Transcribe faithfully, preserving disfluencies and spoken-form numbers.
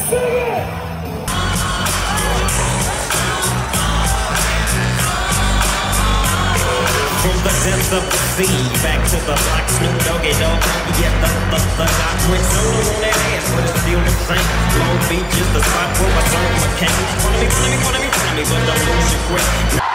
From the depths of the sea, back to the block, Snoop Doggy Dogg. Yeah, the, the, the dot went solo on that ass, but it's still the same. Long Beach is the spot where I serve my cane. Follow me, follow me, follow me, follow me, but don't lose your grip.